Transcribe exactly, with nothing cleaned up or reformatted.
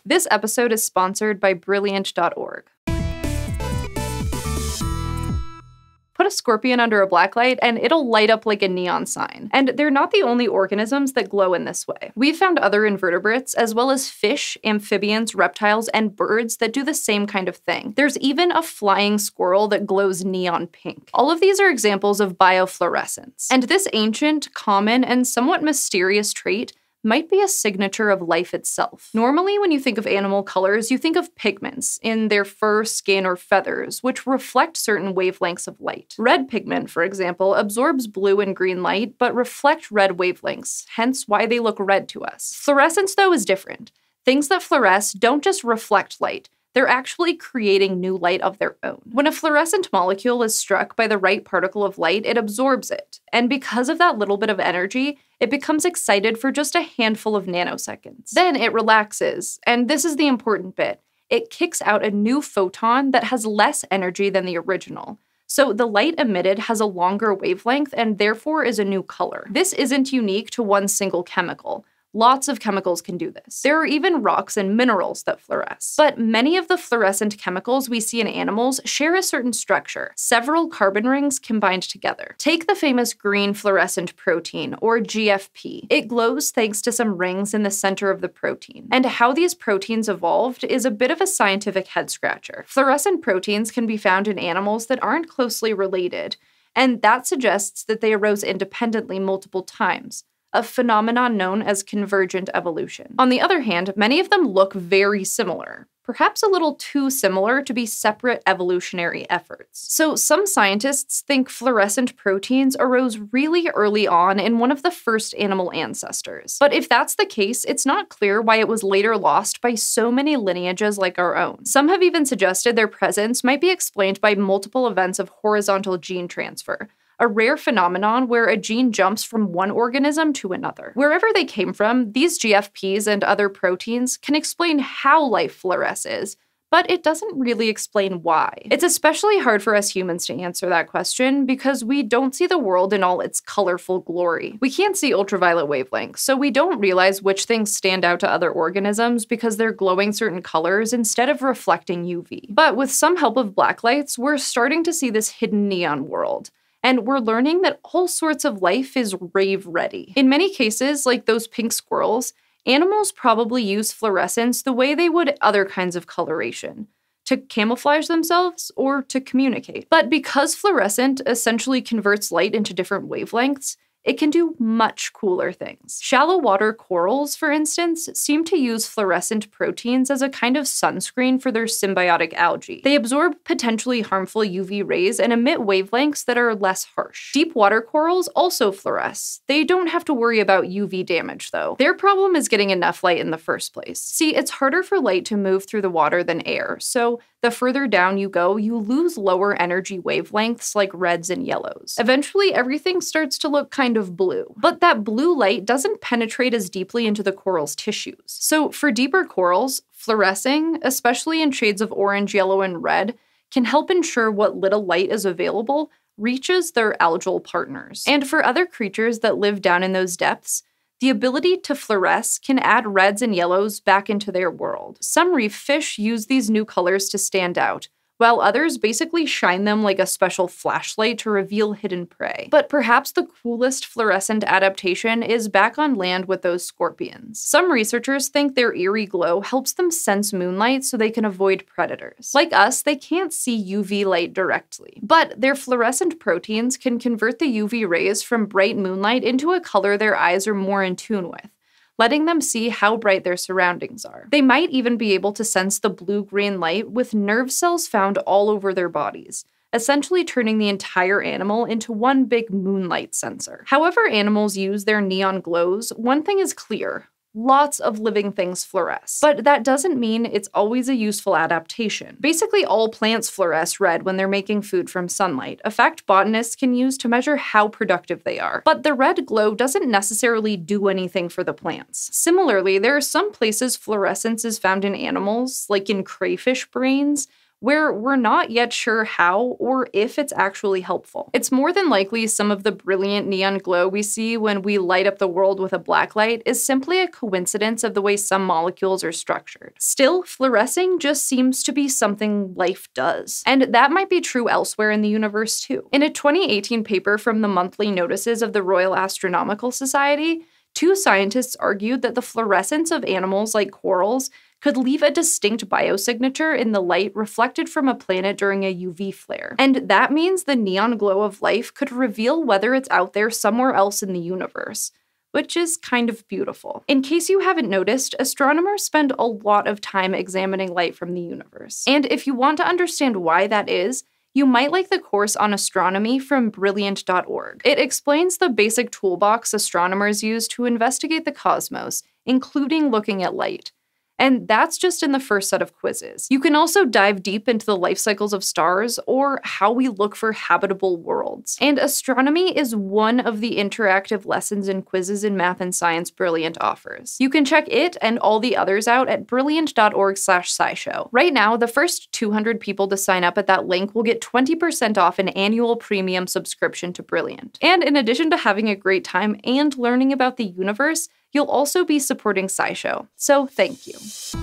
This episode is sponsored by Brilliant dot org. Put a scorpion under a blacklight and it'll light up like a neon sign. And they're not the only organisms that glow in this way. We've found other invertebrates, as well as fish, amphibians, reptiles, and birds that do the same kind of thing. There's even a flying squirrel that glows neon pink. All of these are examples of biofluorescence. And this ancient, common, and somewhat mysterious trait might be a signature of life itself. Normally, when you think of animal colors, you think of pigments in their fur, skin, or feathers, which reflect certain wavelengths of light. Red pigment, for example, absorbs blue and green light, but reflect red wavelengths, hence why they look red to us. Fluorescence, though, is different. Things that fluoresce don't just reflect light. They're actually creating new light of their own. When a fluorescent molecule is struck by the right particle of light, it absorbs it. And because of that little bit of energy, it becomes excited for just a handful of nanoseconds. Then it relaxes, and this is the important bit. It kicks out a new photon that has less energy than the original. So the light emitted has a longer wavelength and therefore is a new color. This isn't unique to one single chemical. Lots of chemicals can do this. There are even rocks and minerals that fluoresce. But many of the fluorescent chemicals we see in animals share a certain structure, several carbon rings combined together. Take the famous green fluorescent protein, or G F P. It glows thanks to some rings in the center of the protein. And how these proteins evolved is a bit of a scientific head-scratcher. Fluorescent proteins can be found in animals that aren't closely related, and that suggests that they arose independently multiple times, a phenomenon known as convergent evolution. On the other hand, many of them look very similar, perhaps a little too similar to be separate evolutionary efforts. So some scientists think fluorescent proteins arose really early on in one of the first animal ancestors. But if that's the case, it's not clear why it was later lost by so many lineages like our own. Some have even suggested their presence might be explained by multiple events of horizontal gene transfer, a rare phenomenon where a gene jumps from one organism to another. Wherever they came from, these G F Ps and other proteins can explain how life fluoresces, but it doesn't really explain why. It's especially hard for us humans to answer that question because we don't see the world in all its colorful glory. We can't see ultraviolet wavelengths, so we don't realize which things stand out to other organisms because they're glowing certain colors instead of reflecting U V. But with some help of blacklights, we're starting to see this hidden neon world. And we're learning that all sorts of life is rave-ready. In many cases, like those pink squirrels, animals probably use fluorescence the way they would other kinds of coloration, to camouflage themselves or to communicate. But because fluorescent essentially converts light into different wavelengths, it can do much cooler things. Shallow water corals, for instance, seem to use fluorescent proteins as a kind of sunscreen for their symbiotic algae. They absorb potentially harmful U V rays and emit wavelengths that are less harsh. Deep water corals also fluoresce. They don't have to worry about U V damage, though. Their problem is getting enough light in the first place. See, it's harder for light to move through the water than air, so the further down you go, you lose lower energy wavelengths like reds and yellows. Eventually, everything starts to look kind of blue. But that blue light doesn't penetrate as deeply into the coral's tissues. So for deeper corals, fluorescing, especially in shades of orange, yellow, and red, can help ensure what little light is available reaches their algal partners. And for other creatures that live down in those depths, the ability to fluoresce can add reds and yellows back into their world. Some reef fish use these new colors to stand out, while others basically shine them like a special flashlight to reveal hidden prey. But perhaps the coolest fluorescent adaptation is back on land with those scorpions. Some researchers think their eerie glow helps them sense moonlight so they can avoid predators. Like us, they can't see U V light directly, but their fluorescent proteins can convert the U V rays from bright moonlight into a color their eyes are more in tune with, letting them see how bright their surroundings are. They might even be able to sense the blue-green light with nerve cells found all over their bodies, essentially turning the entire animal into one big moonlight sensor. However animals use their neon glows, one thing is clear: lots of living things fluoresce. But that doesn't mean it's always a useful adaptation. Basically, all plants fluoresce red when they're making food from sunlight, a fact botanists can use to measure how productive they are. But the red glow doesn't necessarily do anything for the plants. Similarly, there are some places fluorescence is found in animals, like in crayfish brains, where we're not yet sure how or if it's actually helpful. It's more than likely some of the brilliant neon glow we see when we light up the world with a blacklight is simply a coincidence of the way some molecules are structured. Still, fluorescing just seems to be something life does. And that might be true elsewhere in the universe too. In a twenty eighteen paper from the Monthly Notices of the Royal Astronomical Society, two scientists argued that the fluorescence of animals like corals could leave a distinct biosignature in the light reflected from a planet during a U V flare. And that means the neon glow of life could reveal whether it's out there somewhere else in the universe, which is kind of beautiful. In case you haven't noticed, astronomers spend a lot of time examining light from the universe. And if you want to understand why that is, you might like the course on astronomy from brilliant dot org. It explains the basic toolbox astronomers use to investigate the cosmos, including looking at light. And that's just in the first set of quizzes. You can also dive deep into the life cycles of stars or how we look for habitable worlds. And astronomy is one of the interactive lessons and quizzes in math and science Brilliant offers. You can check it and all the others out at brilliant dot org slash scishow. Right now, the first two hundred people to sign up at that link will get twenty percent off an annual premium subscription to Brilliant. And in addition to having a great time and learning about the universe, you'll also be supporting SciShow, so thank you.